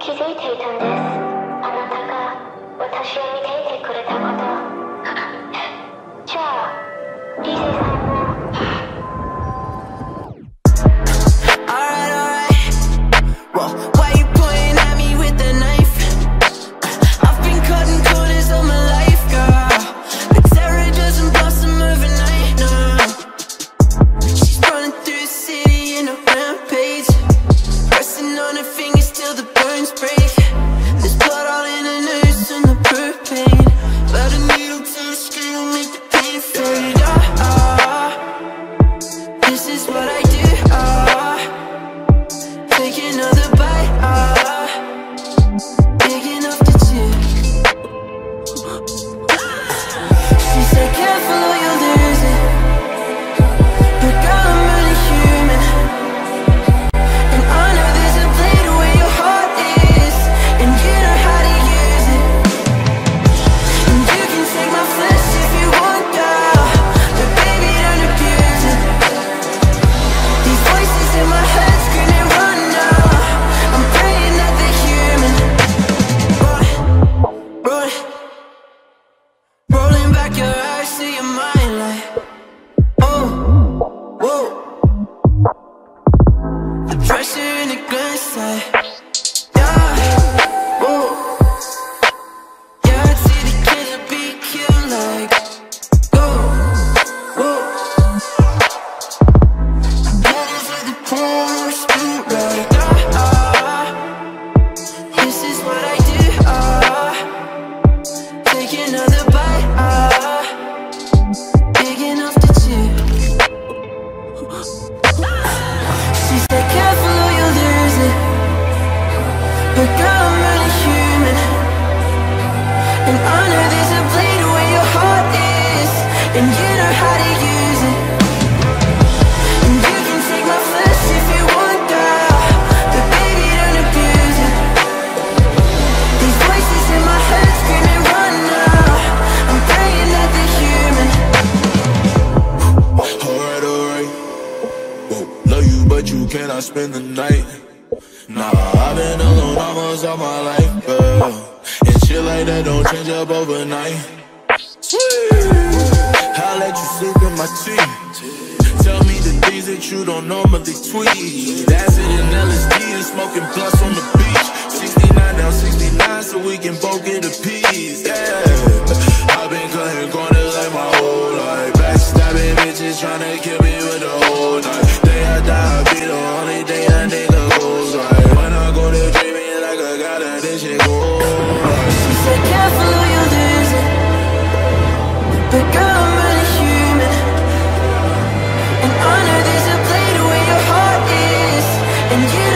気づいていたんです。あなたが私を見ていてくれたこと。じゃあ、リゼさんも。 Spend the night. Nah, I've been alone almost all my life, girl. And shit like that don't change up overnight. Sweet. I'll let you sleep in my tea. Tell me the things that you don't normally tweet. Acid and LSD and smoking blunts on the beach. 69 down 69 so we can both get a piece. Yeah, I've been cutting corners like my whole life. Backstabbing bitches tryna kill me with the whole night. Day I die, be the only day a nigga goes right. When I go to dreaming like I got a this shit go right. She said careful or you'll lose it. But girl, I'm really human. And I know there's a blade where your heart is. And you